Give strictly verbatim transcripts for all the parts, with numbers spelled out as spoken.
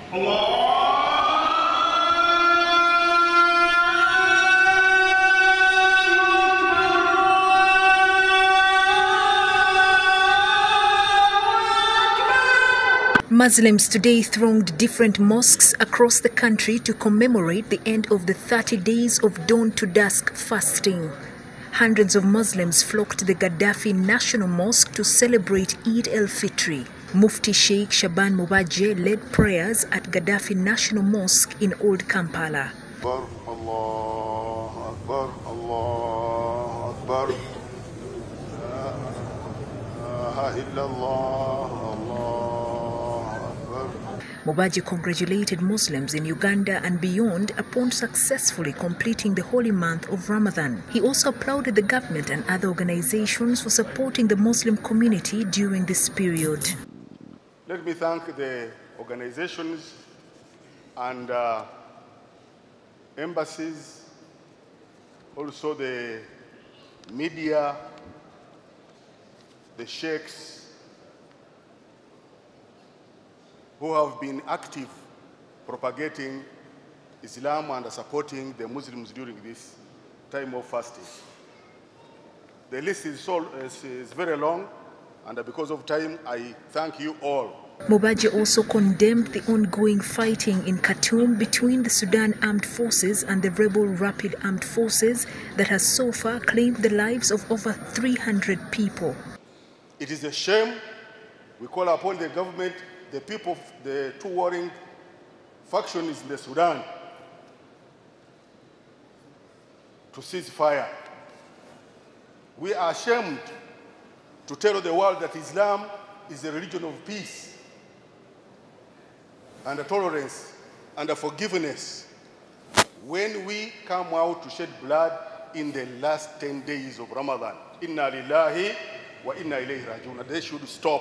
Muslims today thronged different mosques across the country to commemorate the end of the thirty days of dawn to dusk fasting. Hundreds of Muslims flocked to the Gaddafi National Mosque to celebrate Eid al-Fitr. Mufti Sheikh Shaban Mubaje led prayers at Gaddafi National Mosque in Old Kampala. Akbar, Allah Akbar, Allah Akbar. La ilaha illallah, Allah Akbar. Mubaje congratulated Muslims in Uganda and beyond upon successfully completing the holy month of Ramadan. He also applauded the government and other organizations for supporting the Muslim community during this period. Let me thank the organizations and uh, embassies, also the media, the sheikhs, who have been active propagating Islam and supporting the Muslims during this time of fasting. The list is, so, is, is very long, and because of time, I thank you all. Mubaje also condemned the ongoing fighting in Khartoum between the Sudan Armed Forces and the rebel Rapid Armed Forces that has so far claimed the lives of over three hundred people. It is a shame. We call upon the government, the people, the two warring factions in the Sudan to cease fire. We are ashamed to tell the world that Islam is a religion of peace and tolerance and forgiveness when we come out to shed blood in the last ten days of Ramadan. Inna lillahi wa inna ilayhi raji'un. They should stop.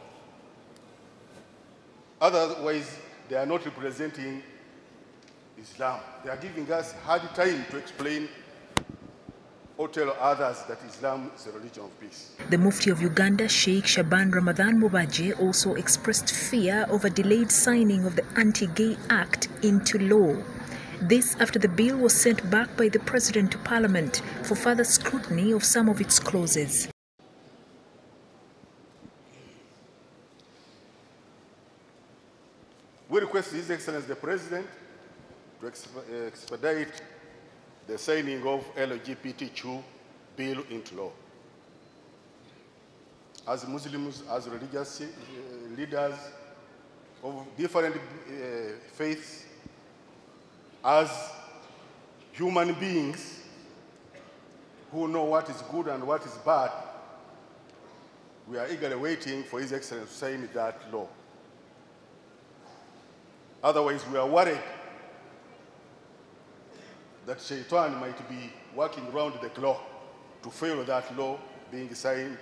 Otherwise, they are not representing Islam. They are giving us hard time to explain or tell others that Islam is a religion of peace. The Mufti of Uganda, Sheikh Shaban Ramadan Mubaje, also expressed fear of a delayed signing of the Anti-Gay Act into law. This after the bill was sent back by the President to Parliament for further scrutiny of some of its clauses. We request His Excellency the President to expedite the signing of L G B T Q bill into law. As Muslims, as religious uh, leaders of different uh, faiths, as human beings who know what is good and what is bad, we are eagerly waiting for His Excellency to sign that law. Otherwise, we are worried that Shaitan might be working around the clock to fail that law being signed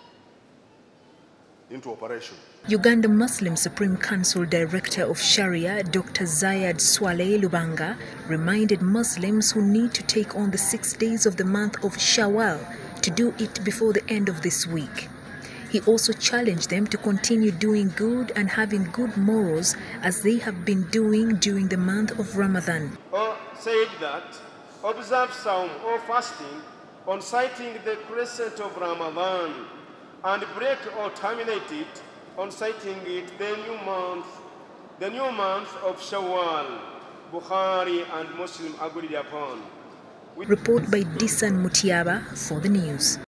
into operation. Uganda Muslim Supreme Council Director of Sharia, Doctor Zayad Swaleh Lubanga, reminded Muslims who need to take on the six days of the month of Shawwal to do it before the end of this week. He also challenged them to continue doing good and having good morals as they have been doing during the month of Ramadan. Or said that observe Saum or fasting on sighting the crescent of Ramadan and break or terminate it on sighting it the new month, the new month of Shawwal. Bukhari and Muslim agreed upon. Report by Disan Mutiaba for the news.